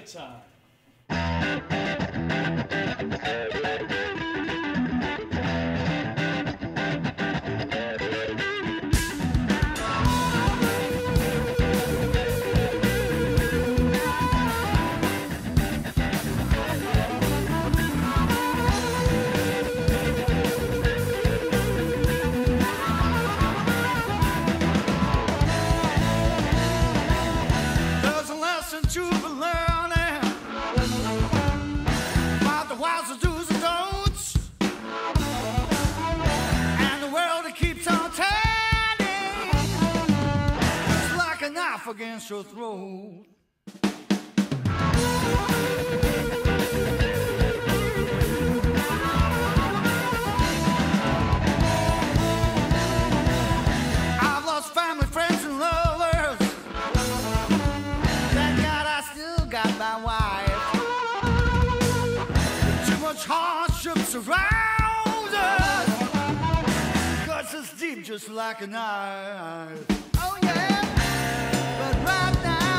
time. There's a lesson to be learning about the whys and do's and don'ts, and the world that keeps on turning. It's like a knife against your throat. I've lost family, friends, and lovers. Thank God I still got my wife. Too much hardships around us, cuts us deep just like a knife. Oh yeah, but right now